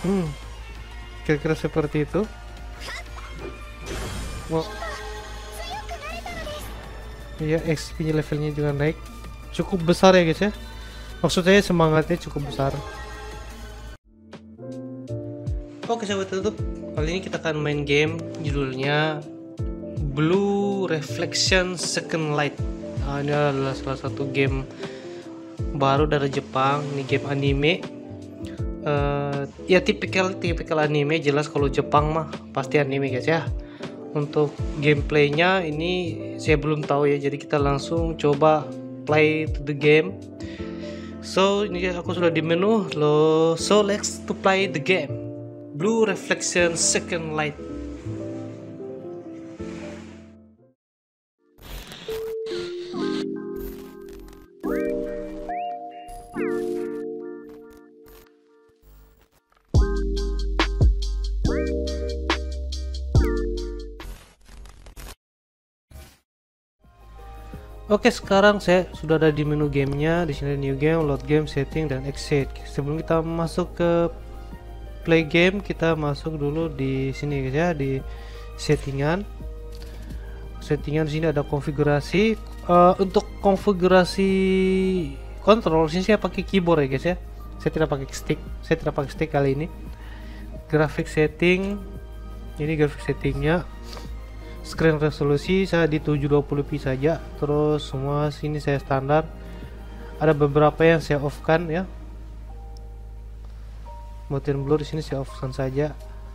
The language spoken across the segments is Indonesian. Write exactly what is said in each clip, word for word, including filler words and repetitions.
Hmm, kira-kira seperti itu. Wow. Iya, X P levelnya juga naik cukup besar ya guys ya. Maksud saya semangatnya cukup besar. Oke sahabat tutup, kali ini kita akan main game judulnya Blue Reflection Second Light. Nah, ini adalah salah satu game baru dari Jepang. Ini game anime. Uh, ya tipikal tipikal anime, jelas kalau Jepang mah pasti anime guys ya. Untuk gameplaynya ini saya belum tahu ya, jadi kita langsung coba play to the game. So ini aku sudah di menu lo, so let's to play the game Blue Reflection Second Light. Oke, sekarang saya sudah ada di menu gamenya. Di sini new game, load game, setting, dan exit. Sebelum kita masuk ke play game, kita masuk dulu di sini guys ya, di settingan. Settingan di sini ada konfigurasi. Uh, untuk konfigurasi kontrol sini saya pakai keyboard ya guys ya. Saya tidak pakai stick. Saya tidak pakai stick kali ini. Graphic setting. Ini graphic settingnya. Screen resolusi saya di tujuh dua puluh p saja. Terus semua sini saya standar. Ada beberapa yang saya off kan ya. Motion blur di sini saya off kan saja.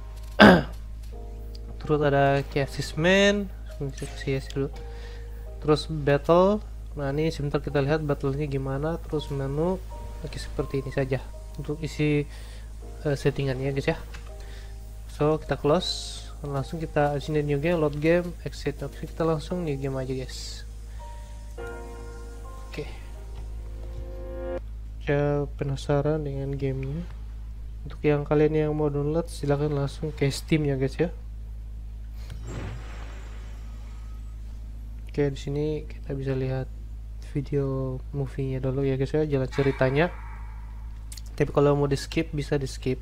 Terus ada key assessment, dulu. Terus battle. Nah ini sebentar kita lihat battlenya gimana. Terus menu, oke seperti ini saja untuk isi uh, settingannya guys ya. So kita close. Langsung kita sini new game, load game, exit. Oke, kita langsung new game aja guys. Oke, saya penasaran dengan gamenya. Untuk yang kalian yang mau download silahkan langsung ke Steam ya guys ya. Oke, di sini kita bisa lihat video movie-nya dulu ya guys ya, jalan ceritanya. Tapi kalau mau di skip bisa di skip.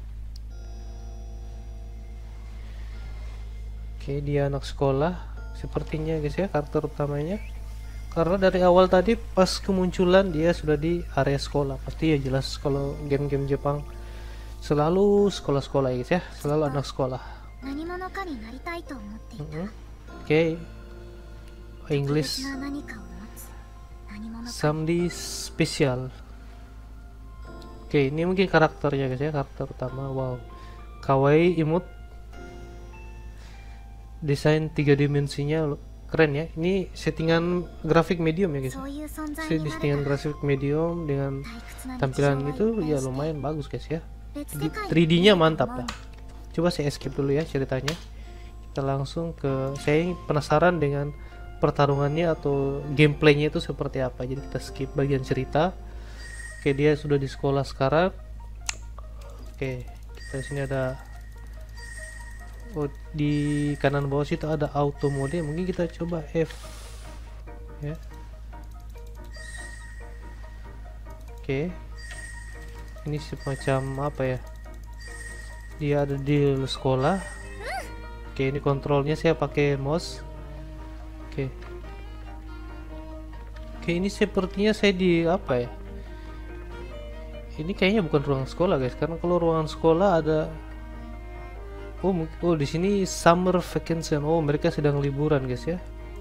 Oke, dia anak sekolah sepertinya guys ya, karakter utamanya. Karena dari awal tadi pas kemunculan dia sudah di area sekolah. Pasti ya jelas kalau game-game Jepang selalu sekolah-sekolah ya guys ya, selalu anak sekolah. Mm-hmm. Oke, okay. English Somebody special. Oke, okay, ini mungkin karakternya guys ya, karakter utama. Wow, kawaii imut. Desain tiga dimensinya keren ya. Ini settingan grafik medium ya guys. Settingan grafik medium dengan tampilan itu ya lumayan bagus guys ya. tiga D-nya mantap ya. Coba saya escape dulu ya ceritanya. Kita langsung ke, saya penasaran dengan pertarungannya atau gameplaynya itu seperti apa. Jadi kita skip bagian cerita. Oke, dia sudah di sekolah sekarang. Oke, kita sini ada, oh, di kanan bawah situ ada auto mode, mungkin kita coba F ya. Oke, ini semacam apa ya, dia ada di sekolah. Oke, ini kontrolnya saya pakai mouse. Oke, oke ini sepertinya saya di apa ya, ini kayaknya bukan ruang sekolah guys, karena kalau ruangan sekolah ada, oh, oh di sini summer vacation. Oh, mereka sedang liburan guys ya.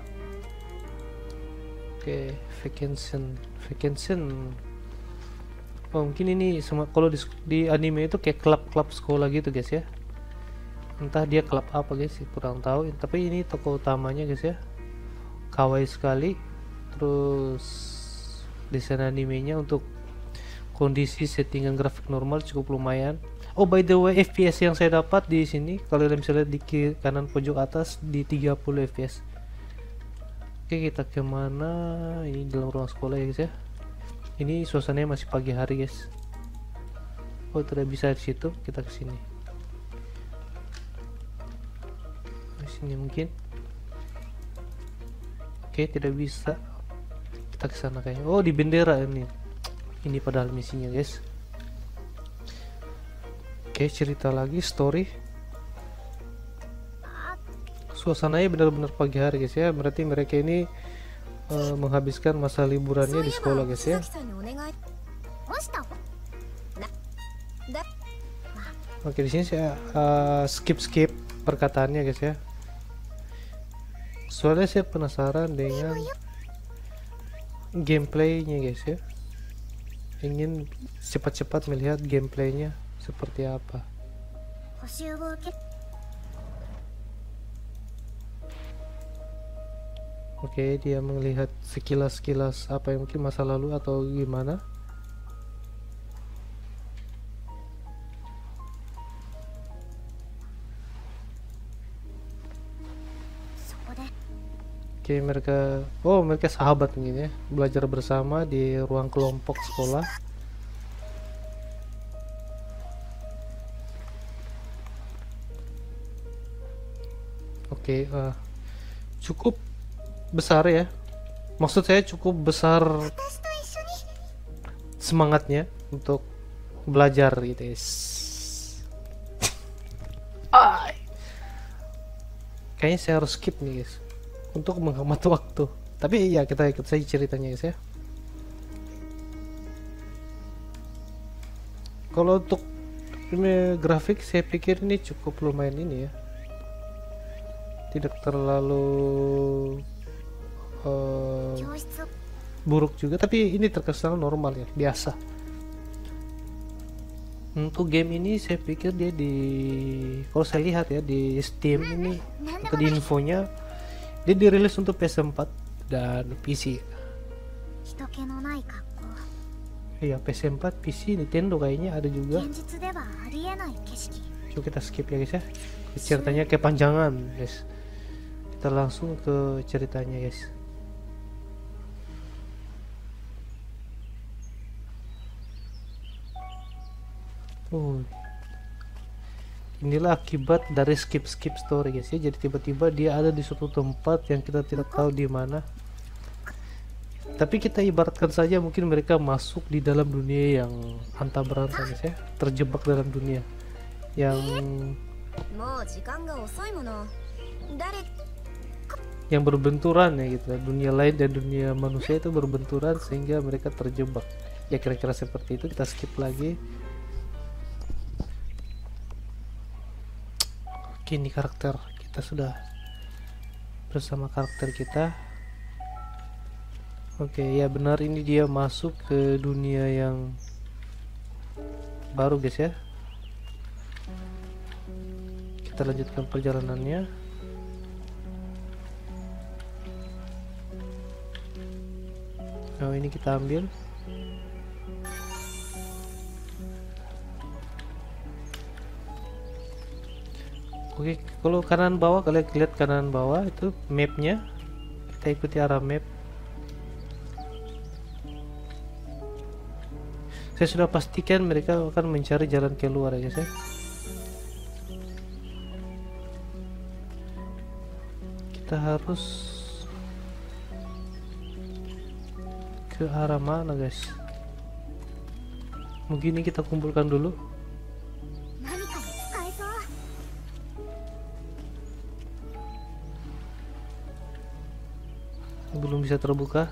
Oke, okay, vacation, vacation. Oh, mungkin ini sama kalau di, di anime itu kayak klub-klub sekolah gitu guys ya. Entah dia klub apa guys, kurang tahu. Tapi ini toko utamanya guys ya. Kawaii sekali. Terus desain animenya untuk kondisi settingan grafik normal cukup lumayan. Oh, by the way, F P S yang saya dapat di sini, kalau kalian bisa lihat di kiri kanan pojok atas, di tiga puluh F P S. Oke, kita kemana? Ini dalam ruang sekolah ya guys ya. Ini suasananya masih pagi hari guys. Oh, tidak bisa di situ, kita ke sini. Di sini mungkin. Oke, tidak bisa. Kita ke sana kayaknya. Oh, di bendera ini. Ini padahal misinya guys. Oke, cerita lagi story. Suasananya benar-benar pagi hari guys ya. Berarti mereka ini uh, menghabiskan masa liburannya di sekolah guys ya. Oke, di sini saya uh, skip skip perkataannya guys ya. Soalnya saya penasaran dengan gameplaynya guys ya. Ingin cepat-cepat melihat gameplaynya seperti apa. Oke, dia melihat sekilas-sekilas apa yang mungkin masa lalu atau gimana. Oke, mereka oh mereka sahabat mungkin ya, belajar bersama di ruang kelompok sekolah. Oke, uh, cukup besar ya, maksud saya cukup besar semangatnya untuk belajar gitu guys. Kayaknya saya harus skip nih guys untuk menghemat waktu, tapi ya kita ikut saja ceritanya guys ya. Kalau untuk ini grafik saya pikir ini cukup lumayan ini ya, tidak terlalu uh, buruk juga, tapi ini terkesan normal ya, biasa. Untuk game ini saya pikir dia di, kalau saya lihat ya di Steam ini atau di infonya, dia dirilis untuk P S empat dan P C. Iya, P S empat, P C, Nintendo kayaknya ada juga. Coba kita skip ya guys ya. Ceritanya kepanjangan guys. Kita langsung ke ceritanya guys. Oh, inilah akibat dari skip-skip story guys ya. Jadi tiba-tiba dia ada di suatu tempat yang kita tidak tahu di mana. Tapi kita ibaratkan saja mungkin mereka masuk di dalam dunia yang antah berantah guys ya, terjebak dalam dunia yang yang berbenturan ya gitu. Dunia lain dan dunia manusia itu berbenturan sehingga mereka terjebak. Ya kira-kira seperti itu. Kita skip lagi. Oke, ini karakter kita sudah bersama karakter kita. Oke, ya benar, ini dia masuk ke dunia yang baru guys ya. Kita lanjutkan perjalanannya. Oh, ini kita ambil. Oke, kalau kanan bawah, kalian lihat kanan bawah itu mapnya. Kita ikuti arah map. Saya sudah pastikan mereka akan mencari jalan keluar ya guys ya. Kita harus ke arah mana guys? Mungkin ini kita kumpulkan dulu. Belum bisa terbuka.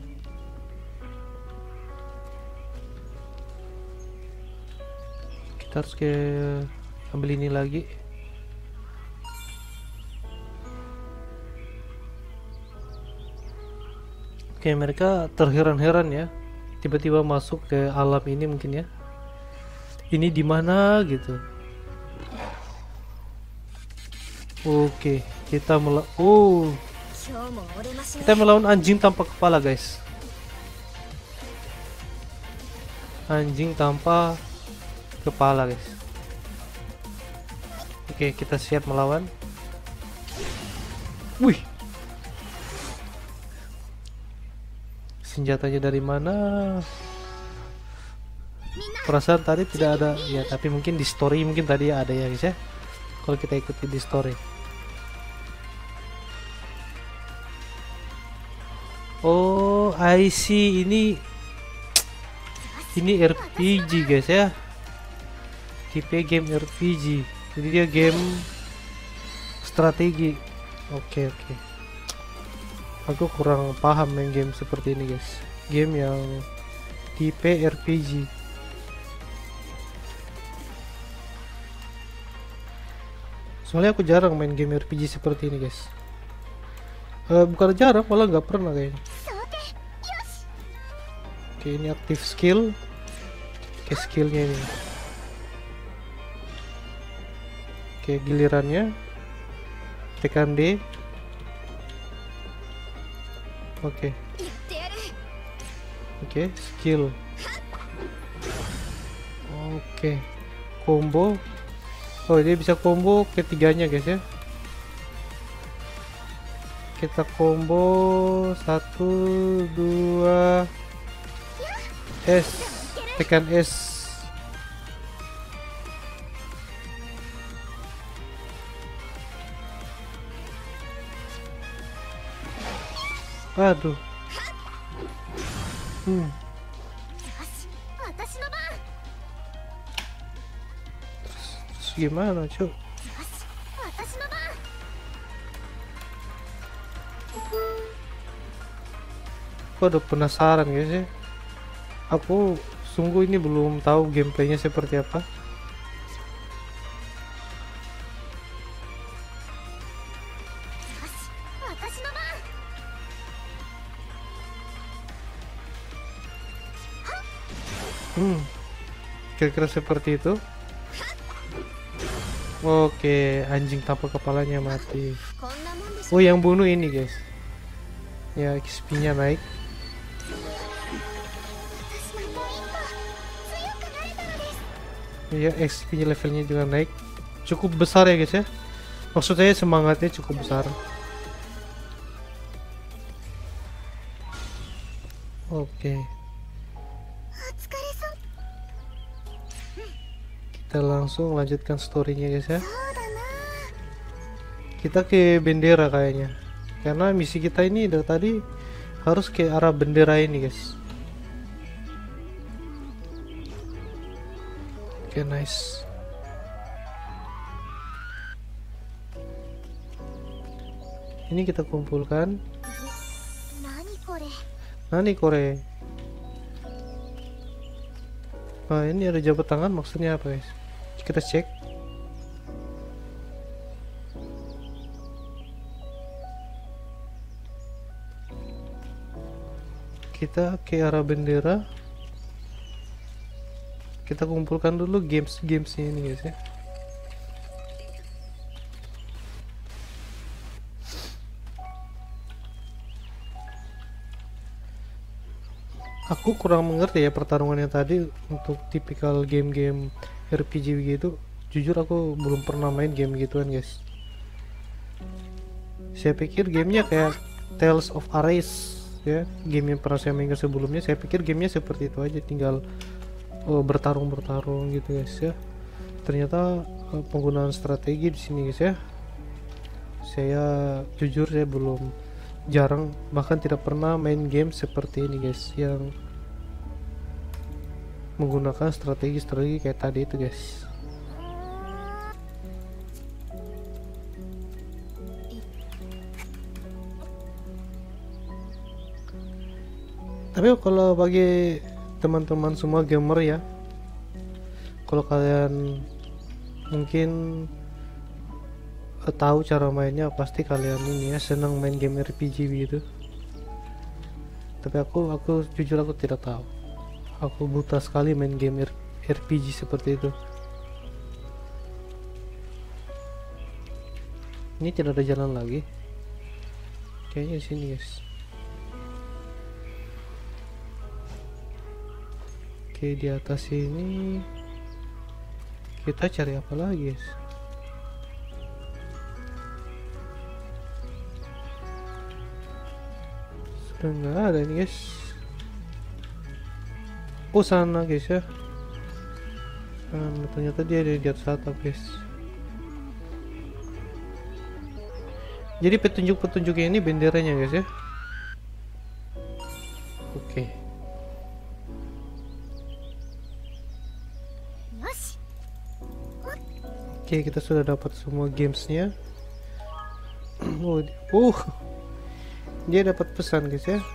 Kita harus ke ambil ini lagi. Oke, mereka terheran-heran ya, tiba-tiba masuk ke alam ini mungkin ya. Ini di mana gitu. Oke, kita mel oh kita melawan anjing tanpa kepala guys. Anjing tanpa kepala guys. Oke, kita siap melawan. Wih, senjatanya dari mana? Perasaan tadi tidak ada ya, tapi mungkin di story mungkin tadi ada ya guys ya, kalau kita ikuti di story. Oh, I see, ini ini R P G guys ya. tipe game R P G, jadi dia game strategi. Oke oke, aku kurang paham main game seperti ini guys, game yang tipe R P G. Soalnya aku jarang main game R P G seperti ini guys. Uh, bukan jarang, malah nggak pernah kayaknya. Oke, ini aktif skill. Oke, skillnya ini. Oke, gilirannya tekan D. Oke. Oke, skill. Oke, combo. Oh, dia bisa combo ketiganya guys ya. Kita combo satu dua S, tekan S. Aduh. Hmm. Terus, terus gimana cuy? Aku udah penasaran guys ya. Aku sungguh ini belum tahu gameplaynya seperti apa. Hmm, kira-kira seperti itu. Oke, anjing tanpa kepalanya mati. Oh, yang bunuh ini guys. Ya, X P-nya naik. Ya, X P levelnya juga naik. Cukup besar ya guys ya. Maksudnya semangatnya cukup besar. Oke. Kita langsung lanjutkan storynya guys ya. Kita ke bendera kayaknya. Karena misi kita ini dari tadi harus ke arah bendera ini guys. Oke, nice. Ini kita kumpulkan. Nani kore. Nah, ini ada jabat tangan, maksudnya apa guys? Kita cek. Kita ke arah bendera. Kita kumpulkan dulu games-games ini guys ya. Aku kurang mengerti ya pertarungannya tadi untuk tipikal game-game R P G begitu. Jujur aku belum pernah main game gituan guys. Saya pikir gamenya kayak Tales of Arise ya, game yang pernah saya mainkan sebelumnya. Saya pikir gamenya seperti itu aja, tinggal oh, bertarung-bertarung gitu guys ya. Ternyata uh, penggunaan strategi di sini guys ya. Saya jujur saya belum, jarang, bahkan tidak pernah main game seperti ini guys, yang menggunakan strategi-strategi kayak tadi itu guys. Tapi kalau bagi teman-teman semua gamer ya, kalau kalian mungkin uh, tahu cara mainnya, pasti kalian ini ya senang main game R P G gitu. Tapi aku aku jujur aku tidak tahu. Aku buta sekali main game R P G seperti itu. Ini tidak ada jalan lagi. Kayaknya di sini guys. Oke, di atas ini kita cari apa lagi guys? Sudah nggak ada nih guys. Oh, sana guys ya. Nah, ternyata dia ada di atas atap guys. Jadi petunjuk-petunjuknya ini benderanya guys ya. Oke. Oke, kita sudah dapat semua gamesnya. Oh, di- uh, dia dapat pesan guys ya.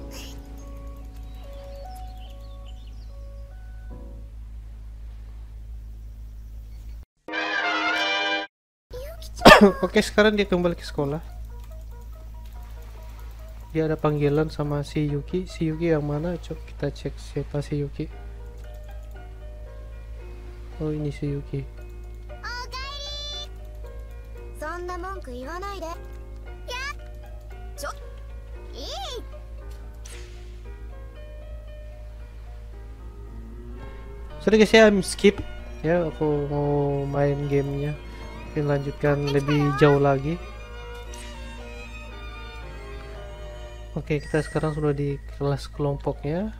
Oke, sekarang dia kembali ke sekolah. Dia ada panggilan sama si Yuki. Si Yuki yang mana? Coba kita cek siapa si Yuki. Oh, ini si Yuki. そんな文句言わないで。いや、ちょ、いい。 Sorry guys ya, I'm skip ya, aku mau main gamenya. Mungkin lanjutkan lebih jauh lagi. Oke, kita sekarang sudah di kelas kelompoknya.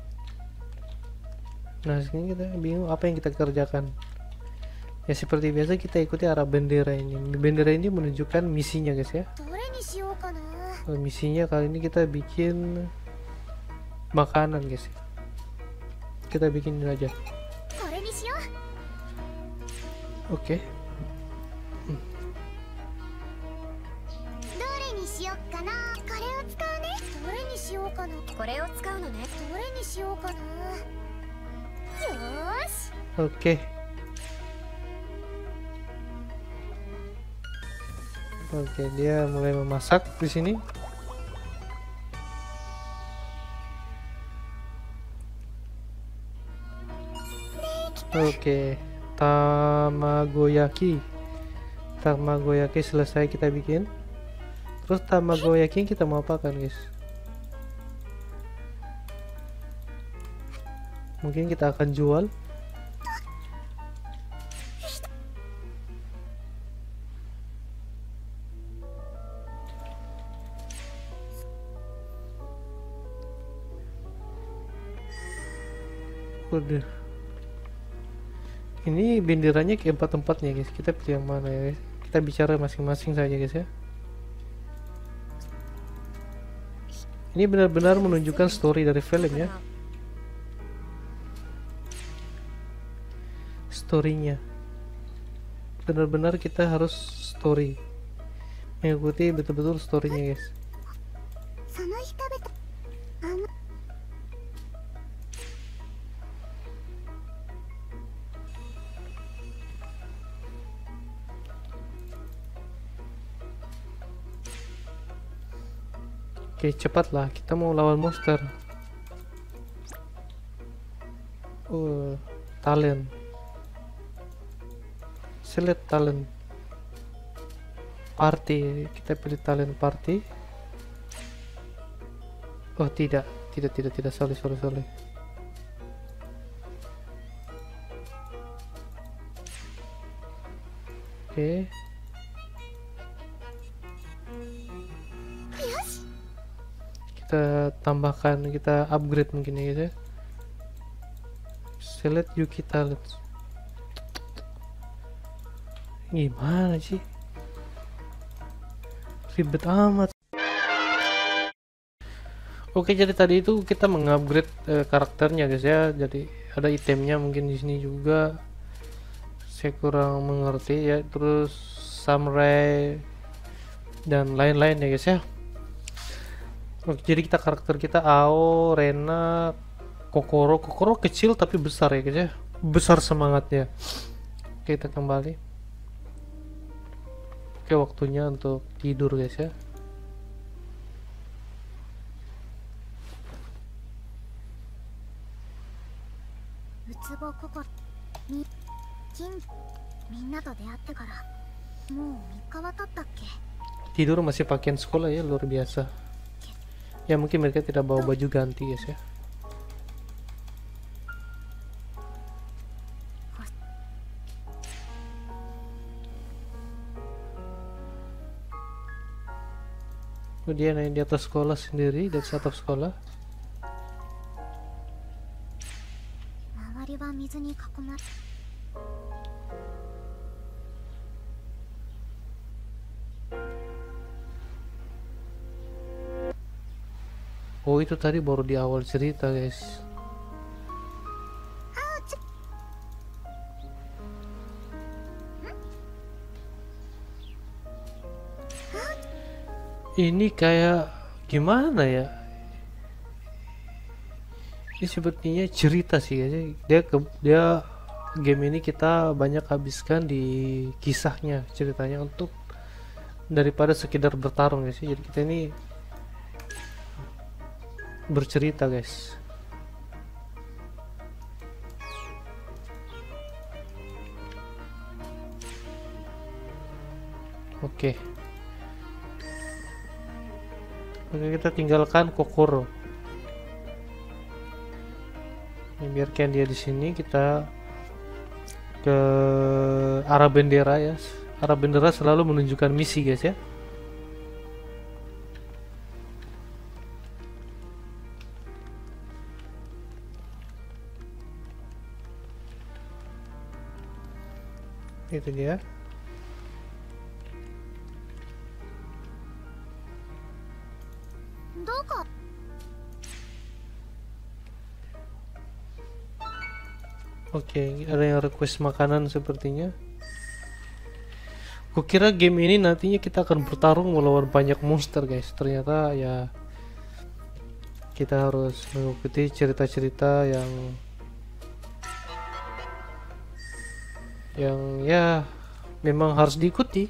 Nah, sini kita bingung apa yang kita kerjakan. Ya seperti biasa kita ikuti arah bendera ini. Bendera ini menunjukkan misinya guys ya. どれにしようかな。 Oh, misinya kali ini kita bikin makanan guys. Kita bikin ini aja. これにしよう。 Oke. どれにしよっかな。これを使うね。どれにしようかな。これを使うのね。どれにしようかな。よーし。 Oke. Oke, dia mulai memasak di sini. Oke, tamagoyaki. Tamagoyaki selesai kita bikin. Terus tamagoyaki kita mau apakan, guys? Mungkin kita akan jual. Udah. Ini benderanya ke empat-empatnya guys. Kita pilih yang mana ya guys? Kita bicara masing-masing saja guys ya. Ini benar-benar menunjukkan story dari film ya. Storynya. Benar-benar kita harus story. Mengikuti betul-betul storynya guys. その日食べた。あの。 Oke, cepatlah, kita mau lawan monster. Oh, talent. Select talent. Party, kita pilih talent party. Oh, tidak, tidak, tidak, tidak, sorry, sorry, sorry. Oke. Kita tambahkan, kita upgrade mungkin ya guys ya. Select Yuki talent. Gimana sih? Ribet amat. Oke, jadi tadi itu kita mengupgrade eh, karakternya guys ya. Jadi ada itemnya mungkin di sini juga. Saya kurang mengerti ya. Terus samurai dan lain-lain ya guys ya. Oke, jadi kita karakter kita Ao, Rena, Kokoro. Kokoro kecil tapi besar ya guys ya. Besar semangatnya. Oke, kita kembali. Oke, waktunya untuk tidur guys ya. Utsubo Kokoroみ金みんなと出会ってからもうみっかは経ったっけ。 Tidur masih pakaian sekolah ya, luar biasa. Ya mungkin mereka tidak bawa baju ganti guys ya. Kemudian naik di atas sekolah sendiri, di atas atap sekolah. 周りは水に囲まれ。 Oh, itu tadi baru di awal cerita guys. Ini kayak gimana ya? Ini sepertinya cerita sih guys. Dia ke, dia game ini kita banyak habiskan di kisahnya, ceritanya untuk daripada sekedar bertarung guys. Jadi kita ini bercerita guys. Oke. Oke, kita tinggalkan Kokoro. Ini biarkan dia di sini, kita ke arah bendera ya. Arah bendera selalu menunjukkan misi guys ya. Itu dia. Oke, okay, ada yang request makanan sepertinya. Kukira game ini nantinya kita akan bertarung melawan banyak monster guys. Ternyata ya kita harus mengikuti cerita-cerita yang yang ya memang harus diikuti.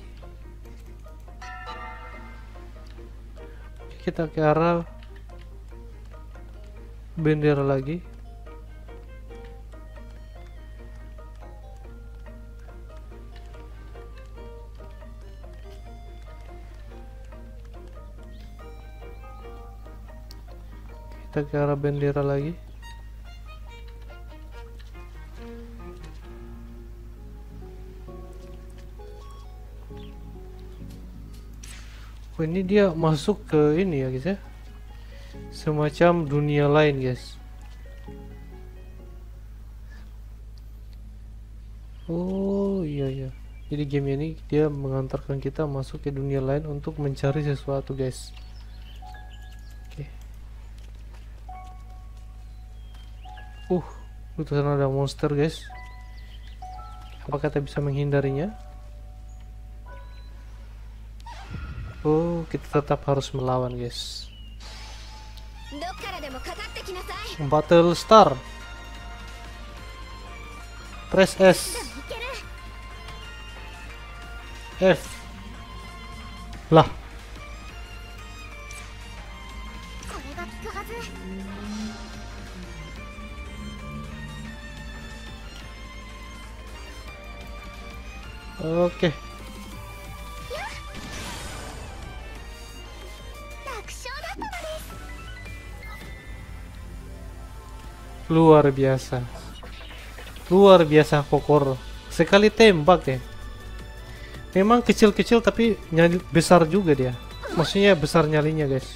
Kita ke arah bendera lagi. Kita ke arah bendera lagi. Oh, ini dia masuk ke ini ya guys ya, semacam dunia lain guys. Oh iya iya, jadi game ini dia mengantarkan kita masuk ke dunia lain untuk mencari sesuatu guys. Oke. Uh itu sana ada monster guys. Apakah kita bisa menghindarinya? Oh, kita tetap harus melawan guys. Battle Star. Press S. F. Lah. Oke. Luar biasa. Luar biasa Kokoro. Sekali tembak ya. Memang kecil-kecil tapi nyali besar juga dia. Maksudnya besar nyalinya guys.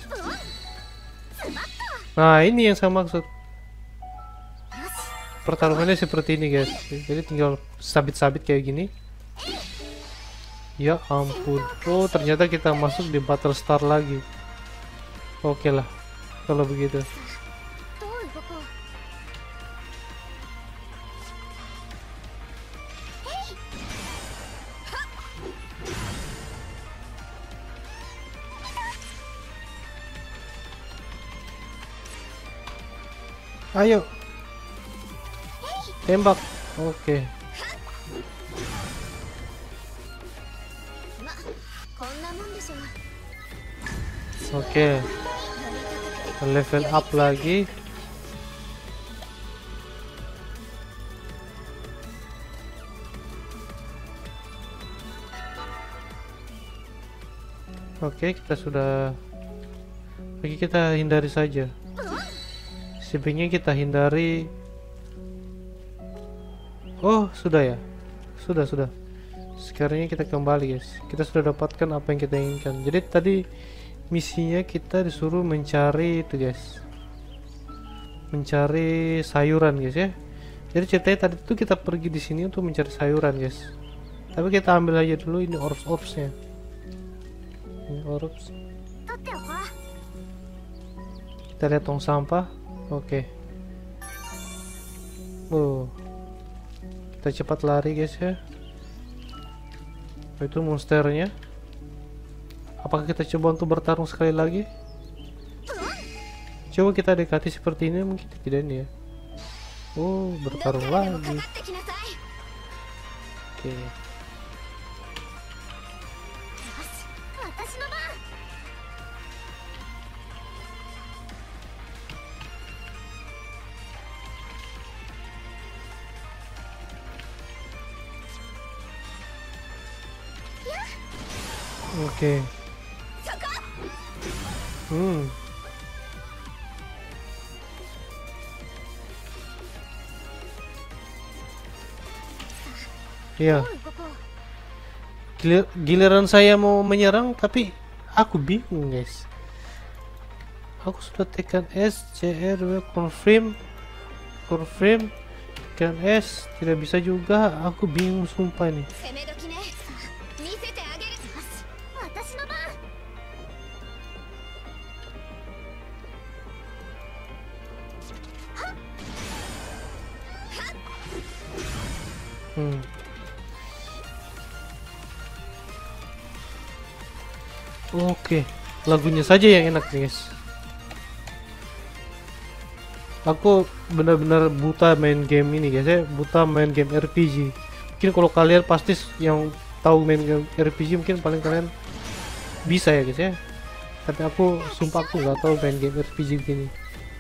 Nah ini yang saya maksud. Pertarungannya seperti ini guys. Jadi tinggal sabit-sabit kayak gini. Ya ampun. Oh ternyata kita masuk di Battle Star lagi. Oke lah kalau begitu. Ayo tembak. Oke. Oke. Level up lagi. Oke, kita sudah. Oke, kita hindari saja. Sebenarnya kita hindari. Oh sudah ya, sudah sudah. Sekarang kita kembali guys. Kita sudah dapatkan apa yang kita inginkan. Jadi tadi misinya kita disuruh mencari itu guys, mencari sayuran guys ya. Jadi ceritanya tadi itu kita pergi di sini untuk mencari sayuran guys. Tapi kita ambil aja dulu ini orbs-orbsnya. Ini orbs. Kita lihat tong sampah. Oke. Oh. Kita cepat lari guys ya. Itu monsternya. Apakah kita coba untuk bertarung sekali lagi? Coba kita dekati seperti ini, mungkin tidak ini ya. Oh, bertarung lagi. Oke. Oke. Hmm. Iya. Gilir- Giliran saya mau menyerang, tapi aku bingung, guys. Aku sudah tekan S, C R, W, confirm, confirm, tekan S, tidak bisa juga. Aku bingung sumpah nih. Hmm. Oke, lagunya saja yang enak, guys. Aku benar-benar buta main game ini, guys ya. Buta main game R P G. Mungkin kalau kalian pasti yang tahu main game R P G, mungkin paling kalian bisa ya, guys ya. Tapi aku sumpah aku nggak tahu main game R P G gini.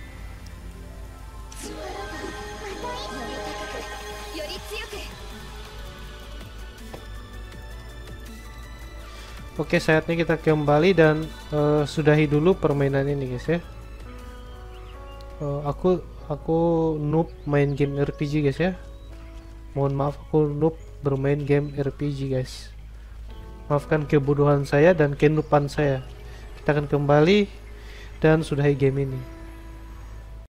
Oke, saatnya kita kembali dan uh, sudahi dulu permainan ini, guys ya. Uh, aku aku noob main game R P G, guys ya. Mohon maaf, aku noob bermain game R P G, guys. Maafkan kebodohan saya dan kenupan saya. Kita akan kembali dan sudahi game ini.